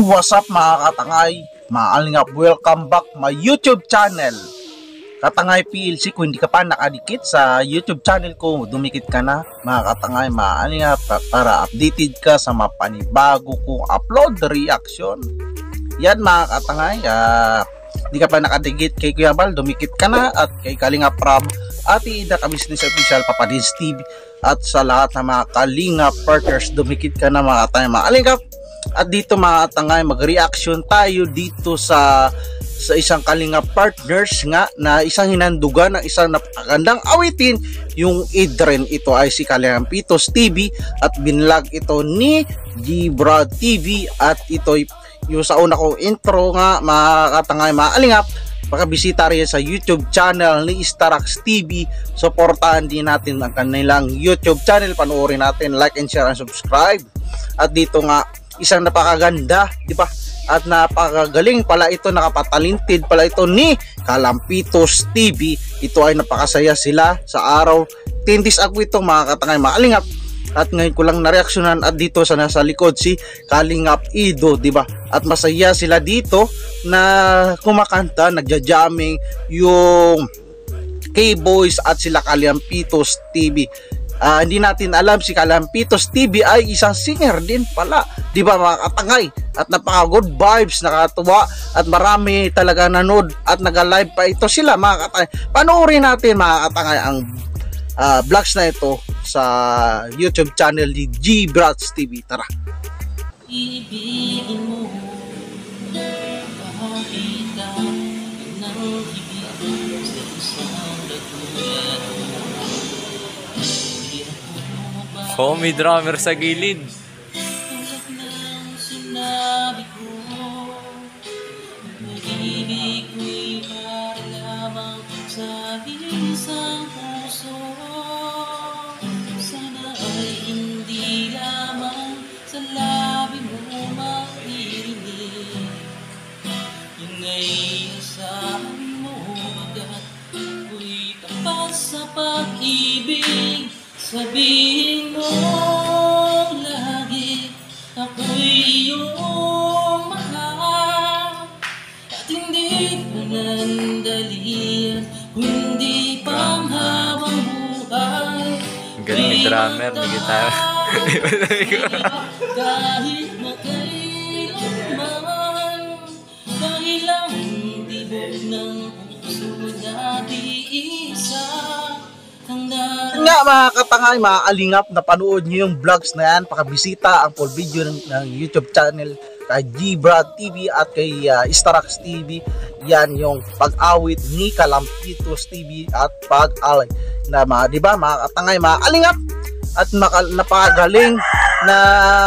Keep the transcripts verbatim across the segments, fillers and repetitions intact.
What's up mga katangay? Maalingap, welcome back my YouTube channel. Katangay P L C, kung hindi ka pa nakadikit sa YouTube channel ko, dumikit ka na mga katangay. Maalingap para updated ka sa mga panibago kong upload reaction. Yan mga katangay, uh, hindi ka pa nakadikit kay Kuya Bal, dumikit ka na. At kay Kalingap Rob, Ate Ida Ka-Business Official, Papa Dins T V, at sa lahat ng mga Kalingap partners, dumikit ka na mga katangay. Maalingap. At dito mga katangay, mag-reaction tayo dito sa sa isang Kalingap partners nga na isang hinandugan ng isang napakagandang awitin, yung Idren. Ito ay si Kalampitos T V at binlog ito ni G-Brad T V. At ito yung sa una kong intro nga mga katangay, mga Kalingap, pakabisita rin sa YouTube channel ni Starax T V. Supportahan din natin ang kanilang YouTube channel, panoorin natin, like and share and subscribe. At dito nga isang napakaganda, di ba? At napakagaling pala ito, nakapatalented pala ito ni Kalampitos T V. Ito ay napakasaya sila sa araw. Tindis ako itong mga katangay, mga Kalingap. At ngayon ko lang nareaksyonan. At dito sa nasa likod si Kalingap Ido, di ba? At masaya sila dito na kumakanta, nagja-jamming yung K-Boys at sila Kalampitos T V. Uh, hindi natin alam si Kalampitos T V ay isang singer din pala, di ba mga katangay? At napaka good vibes, nakatuwa at marami talaga nanood at naga-live pa ito sila mga katangay. Panoorin natin mga katangay ang uh, vlogs na ito sa YouTube channel ni G-Brad T V. Tara. Ibigin mo, pakita ng ibigin sa isang lagyan. Homie drummer sa gilid. Sinabi ko, pag-ibig ko'y para lamang sa isang puso. Sana ay hindi lamang sa labi mo maririnig. Yun ay asahan mo, bagat ko'y tapat sa pag-ibig. Sabihin mo lagi, ako'y iyong mahal. At hindi panandalian, kundi panghabang buhay. Galing drummer, may gitara. Kahit makailanman, dahil ang tibok ng puso natin isa. Nga mga katangay, mga Kalingap, napanood nyo yung vlogs na yan, pakabisita ang full video ng, ng YouTube channel kay G-Brad T V at kay uh, Starax T V. Yan yung pag-awit ni Kalampitos T V at pag-alay na mga, di ba mga katangay, mga Kalingap. At napakagaling na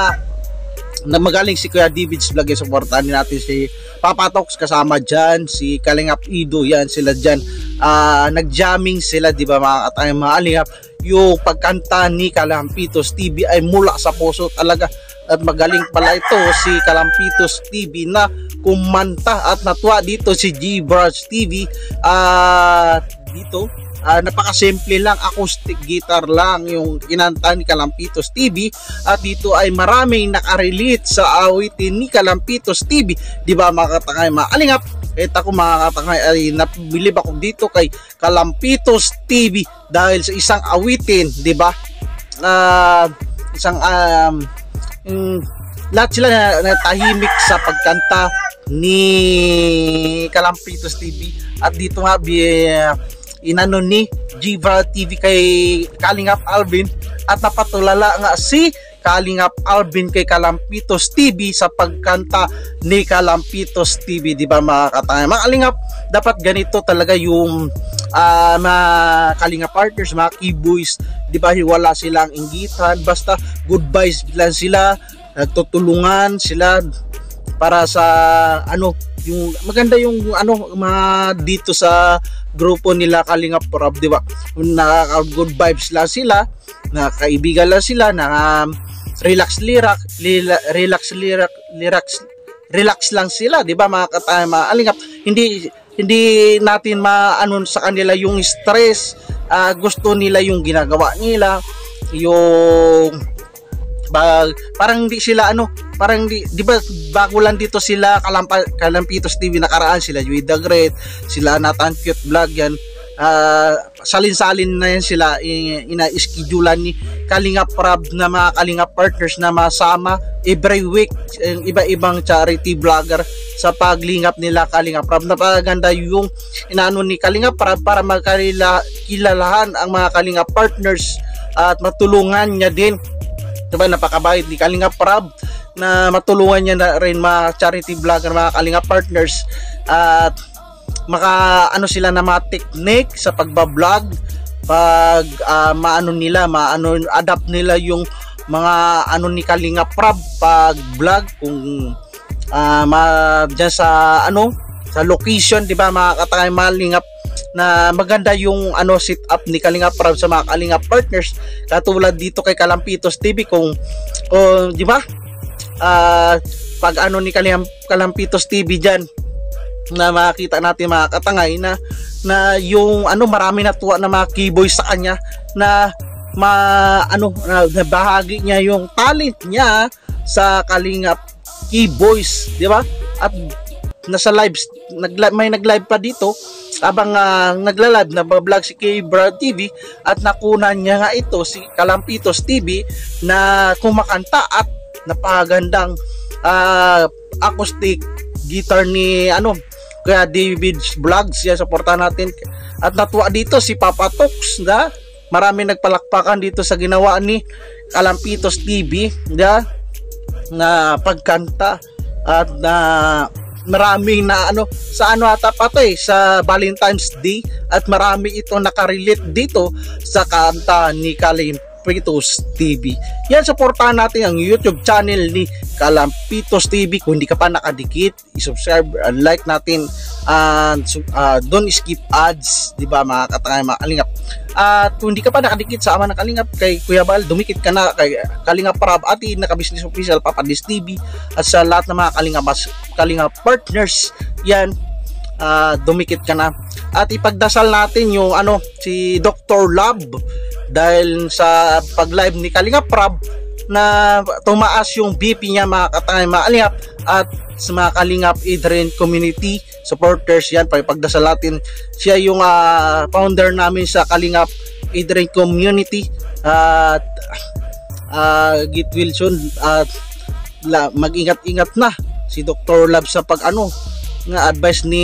na magaling si Kuya David's vlog. Supportahan natin si Papa Tox, kasama dyan si Kalingap Ido. Yan sila dyan, uh, nag-jamming sila, di ba mga katangay, mga Kalingap. Yung pagkanta ni Kalampitos T V ay mula sa puso talaga. At magaling pala ito si Kalampitos T V na kumanta. At natuwa dito si G-Brad T V. At uh, dito Uh, napakasimple lang, acoustic guitar lang yung kinanta ni Kalampitos T V. At dito ay maraming nakarelate sa awitin ni Kalampitos T V, di ba mga katangay, mga Kalingap. Kahit ako mga katangay ay nabilib ako dito kay Kalampitos T V dahil sa isang awitin, di ba? Uh, isang um, um, lahat sila na, na tahimik sa pagkanta ni Kalampitos T V. At dito nga uh, inano ni G-Brad T V kay Kalingap Alvin, at napatulala nga si Kalingap Alvin kay Kalampitos T V sa pagkanta ni Kalampitos T V, di ba mga katangay, mga Kalingap. Dapat ganito talaga yung uh, mga Kalingap partners, mga K-Boys, di ba, wala silang inggitan, basta good vibes lang sila, nagtutulungan sila para sa ano, yung maganda yung ano mga dito sa grupo nila Kalingap Rob, di ba? Nakaka good vibes lang sila, nakakaibigan lang sila, na um, relax lirak, lila, relax lirak, relax relax lang sila, di ba mga katay, mga Kalingap. Hindi hindi natin maano sa kanila yung stress, uh, gusto nila yung ginagawa nila, yung Bag, parang hindi sila ano, parang di, di ba bago lang dito sila Kalampa, Kalampitos T V nakaraan, sila Joey the Great, sila Nathan Cute Vlog yan. Uh, salin-salin na yan sila, ina-schedulean ni Kalingap Rab na mga Kalingap partners na masama every week, yung iba-ibang charity vlogger sa paglingap nila Kalingap Rab. Napaganda yung inaano ni Kalingap Rab para magkilalahan ang mga Kalingap partners at matulungan niya din. Diba, napakabait ni Kalingap Rab na matulungan niya na rin mga charity vlogger, mga Kalingap partners, at maka ano sila na mga technique sa pagbablog, pag uh, maano nila, maano adapt nila yung mga ano ni Kalingap Rab pag vlog, kung uh, ma, dyan sa ano sa location, di ba mga katangay malingap, na maganda yung ano sit up ni Kalingap Rab sa mga Kalingap partners, katulad dito kay Kalampitos T V. Kung oh, di ba uh, pag ano ni Kalingap, Kalampitos T V dyan, na makita natin mga katangay na na yung ano, marami natuwa na mga keyboys sa kanya na ma ano na, na bahagi niya yung talent niya sa Kalingap keyboys, di ba? At nasa live, nag may nag-live pa dito habang uh, nagla-live na vlog si K-Brad T V, at nakunan niya nga ito si Kalampitos T V na kumakanta at napagandang uh, acoustic guitar ni ano kaya David's Vlogs, yan, supportan natin. At natuwa dito si Papa Tox, da, marami nagpalakpakan dito sa ginawa ni Kalampitos T V, da, na pagkanta, at na marami na ano sa ano ata pa to eh, sa Valentine's Day, at marami ito nakarelate dito sa kanta ni Kalampitos T V. Yan, supportahan natin ang YouTube channel ni Kalampitos T V. Kung hindi ka pa nakadikit, i-subscribe, uh, like natin, and uh, don't skip ads, di ba mga katangay, mga Kalingap. At uh, kung hindi ka pa nakadikit sa ama ng Kalingap kay Kuya Bal, dumikit ka na kay Kalingap Rab at naka-business official Papadis T V, at sa lahat ng mga Kalingap, Kalingap partners, yan, uh, dumikit ka na. At ipagdasal natin yung ano si Doctor Love, dahil sa pag-live ni Kalingap Rab na tumaas yung B P niya mga katangay, mga Kalingap, at sa mga Kalingap Adrian community supporters, yan, pagdasal natin. Siya yung uh, founder namin sa Kalingap Adrian community, at uh, Git Wilson, at uh, mag-ingat-ingat na si Doctor Love sa pag ano nga advice ni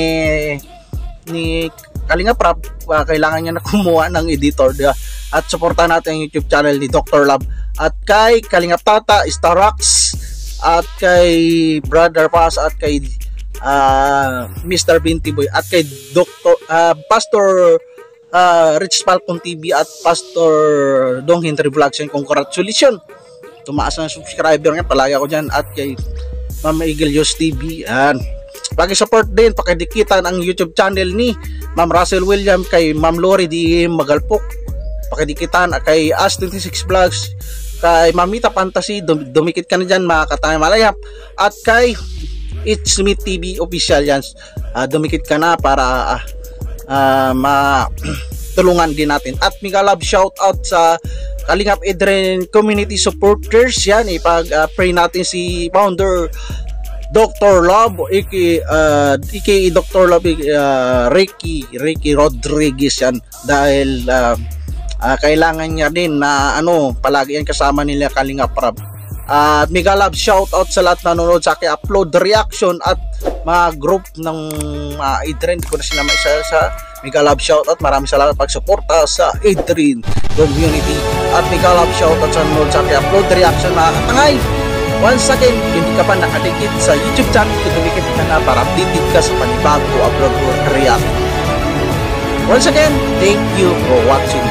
ni Kalingap Rab. Uh, kailangan niya na kumuha ng editor, diba? At supportan natin ang YouTube channel ni Doctor Love, at kay Kalingap Tata, Starax, at kay Brother Paz, at kay uh, Mister Binti Boy, at kay Doctor uh, Pastor uh, Rich Falcon T V, at Pastor Dong Henry Vlogs. And congratulations, tumaas ang subscriber nga, palagi ako dyan. At kay Ma'am Eagle Yos T V, yan, paki-support din, pakidikitan ang YouTube channel ni Ma'am Russell William, kay Ma'am Lori D. Magalpok, pakidikitan kay As twenty-six Vlogs, kay Mamita Fantasy, dum dumikit ka na dyan mga katangay malayap, at kay It's Me T V Official, yan, uh, dumikit ka na para uh, uh, matulungan din natin. At mega love shout out sa Kalingap Adrian community supporters, yan, ipag-pray uh, natin si founder Doctor Love, aka uh, aka Doctor Love, uh, Ricky Ricky Rodriguez, yan, dahil uh, uh, kailangan niya din na ano palagi yan kasama nila Kalingap Rab. At uh, mega love shout out sa lahat na nanonood sa aking upload reaction, at mga group ng uh, Adrian, ko na sila maisa sa mega love shout out. Maraming salamat pagsuporta sa Adrian community, at mega love shout out sa nanonood sa aking upload reaction mga katangay. Once again, kung hindi ka pa nakadikit sa YouTube channel, dumikit ka na para updated ka sa panibago upload react. Once again, thank you for watching.